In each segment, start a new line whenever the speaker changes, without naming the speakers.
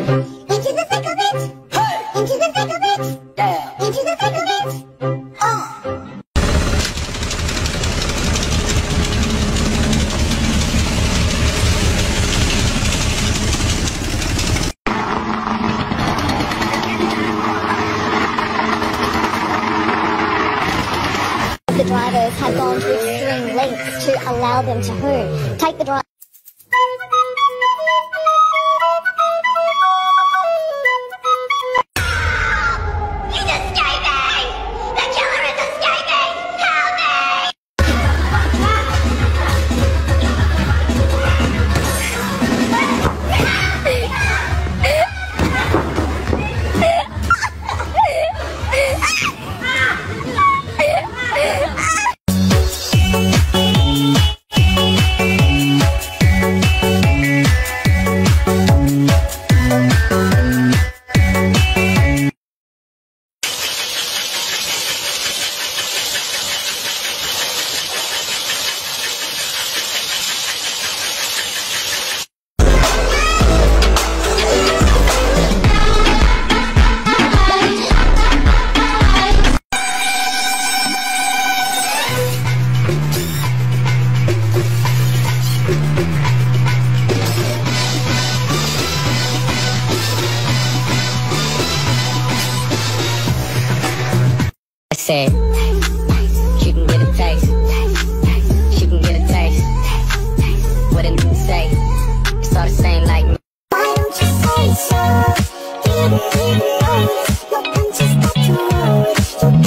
Into the thick of it. Hey. Into the thick of it. Yeah. Into the thick of it. The drivers have gone to extreme lengths to allow them to home. Take the drive.
Said, she can get a taste, she can get a taste, what did you say, it's all the same like me.
Why don't you say so, your punches got to roll.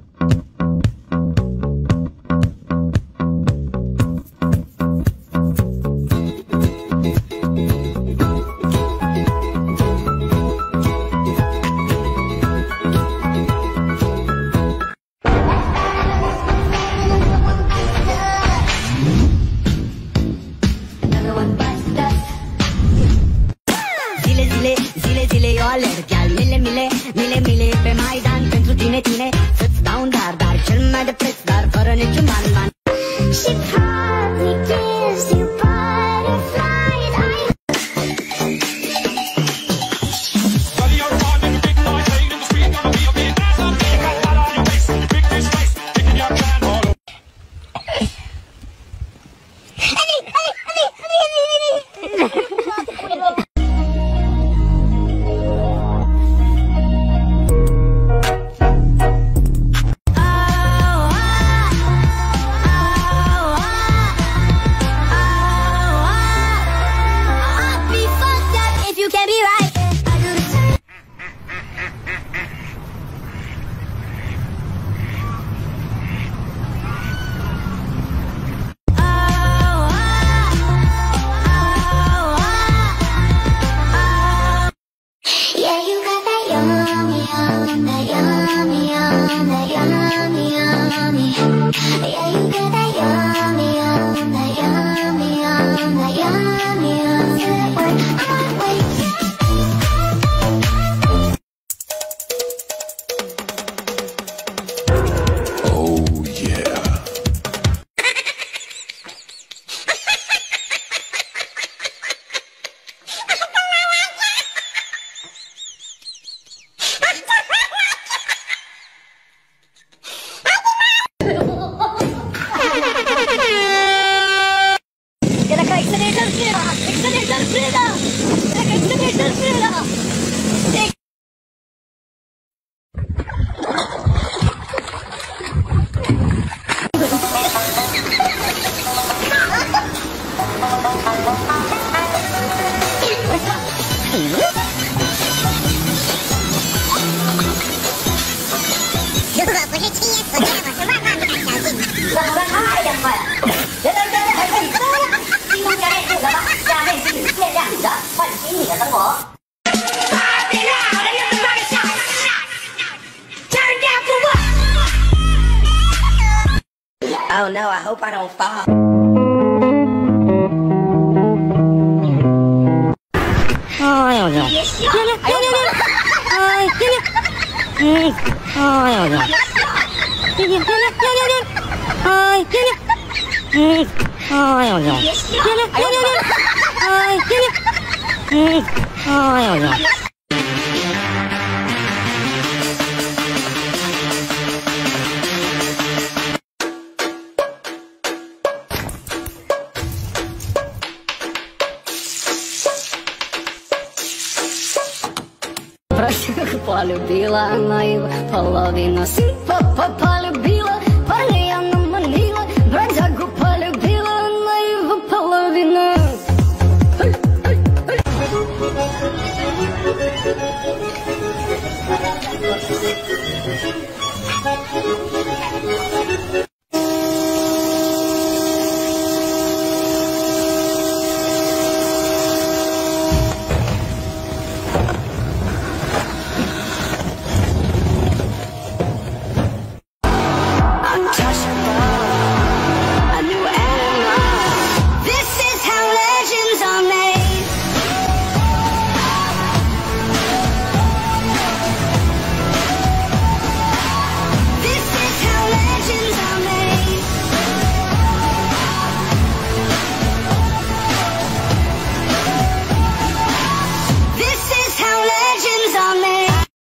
Zile eu alerg, chiar mile pe Maidan pentru tine să-ți dau un dar cel mai de preț, dar fără niciun ban.
She probably gives you butterflies.
Oh no, I hope I don't fall. Oh, I don't know. Polubila moju polovinu si polubila